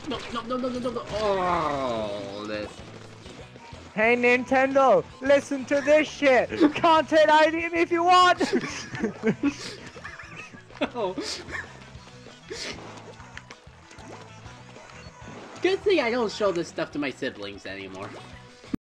No, no, no, no, no, no, no. Oh, this. Hey Nintendo, listen to this shit. Content ID me if you want. Oh. Good thing I don't show this stuff to my siblings anymore.